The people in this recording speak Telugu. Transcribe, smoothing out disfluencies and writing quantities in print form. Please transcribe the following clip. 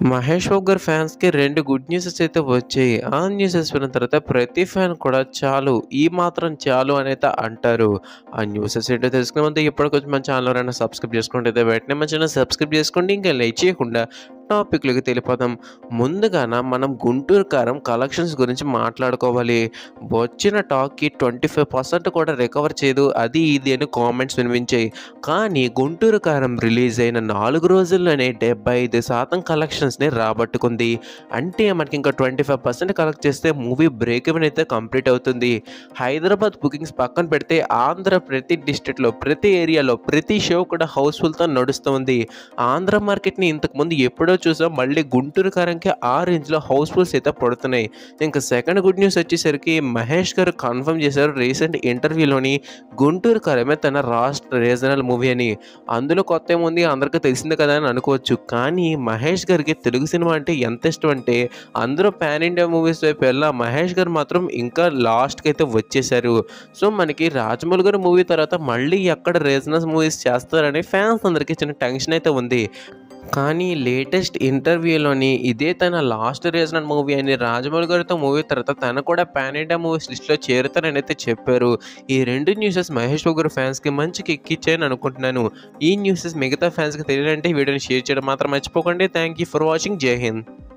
మహేష్ బాబు గారి ఫ్యాన్స్‌కి 2 గుడ్ న్యూసెస్ అయితే వచ్చాయి. ఆ న్యూసెస్ విన్న తర్వాత ప్రతి ఫ్యాన్ కూడా చాలు, ఈ మాత్రం చాలు అనైతే అంటారు. ఆ న్యూసెస్ ఏంటో తెలుసుకునే ముందు ఇప్పటికొచ్చి మన ఛానల్ ఎవరైనా సబ్స్క్రైబ్ చేసుకుంటే వెంటనే మన ఛానల్ సబ్స్క్రైబ్ చేసుకోండి. ఇంకా లేట్ చేయకుండా టాపిక్‌లోకి వెళ్ళిపోదాం. ముందుగాన మనం గుంటూరు కారం కలెక్షన్స్ గురించి మాట్లాడుకోవాలి. వచ్చిన టాక్‌కి 25% కూడా రికవర్ చేయదు. అది ఇది అని కామెంట్స్ వినిపించాయి. కానీ గుంటూరు కారం రిలీజ్ అయిన 4 రోజుల్లోనే 75% కలెక్షన్స్‌ని రాబట్టుకుంది. అంటే మనకి ఇంకా 25% కలెక్ట్ చేస్తే మూవీ బ్రేక్ ఈవెన్ అయితే కంప్లీట్ అవుతుంది. హైదరాబాద్ బుకింగ్స్ పక్కన పెడితే ఆంధ్ర ప్రతి డిస్ట్రిక్ట్‌లో, ప్రతి ఏరియాలో, ప్రతి షో కూడా హౌస్‌ఫుల్‌తో నడుస్తుంది. ఆంధ్ర మార్కెట్‌ని ఇంతకుముందు ఎప్పుడో చూసాం. మళ్ళీ గుంటూరు కారంకి ఆ రేంజ్‌లో హౌస్‌ఫుల్స్ అయితే పడుతున్నాయి. ఇంకా సెకండ్ గుడ్ న్యూస్ వచ్చేసరికి మహేష్ గారు కన్ఫర్మ్ చేశారు రీసెంట్ ఇంటర్వ్యూలోని గుంటూరు కారమే తన రీజనల్ మూవీ అని. అందులో కొత్త ఏముంది, అందరికీ తెలిసిందే కదా అని అనుకోవచ్చు. కానీ మహేష్ గారికి తెలుగు సినిమా అంటే ఎంత ఇష్టం అంటే అందరూ పాన్ ఇండియా మూవీస్ వైపు మహేష్ గారు మాత్రం ఇంకా లాస్ట్‌కి అయితే వచ్చేసారు. సో మనకి రాజమౌళి గారి మూవీ తర్వాత మళ్ళీ ఎక్కడ రీజనల్ మూవీస్ చేస్తారని ఫ్యాన్స్ అందరికీ చిన్న టెన్షన్ అయితే ఉంది. కానీ లేటెస్ట్ ఇంటర్వ్యూలోని ఇదే తన లాస్ట్ రీజనల్ మూవీ అని, రాజమౌళి గారితో మూవీ తర్వాత తను కూడా పాన్ ఇండియా మూవీస్ లిస్ట్‌లో చేరుతానని అయితే చెప్పారు. ఈ 2 న్యూసెస్ మహేష్ బాబు గారి ఫ్యాన్స్‌కి మంచి కిక్ ఇచ్చాయని అనుకుంటున్నాను. ఈ న్యూసెస్ మిగతా ఫ్యాన్స్‌కి తెలియాలంటే ఈ వీడియోని షేర్ చేయడం మాత్రం మర్చిపోకండి. Thank you for watching. జై హింద్.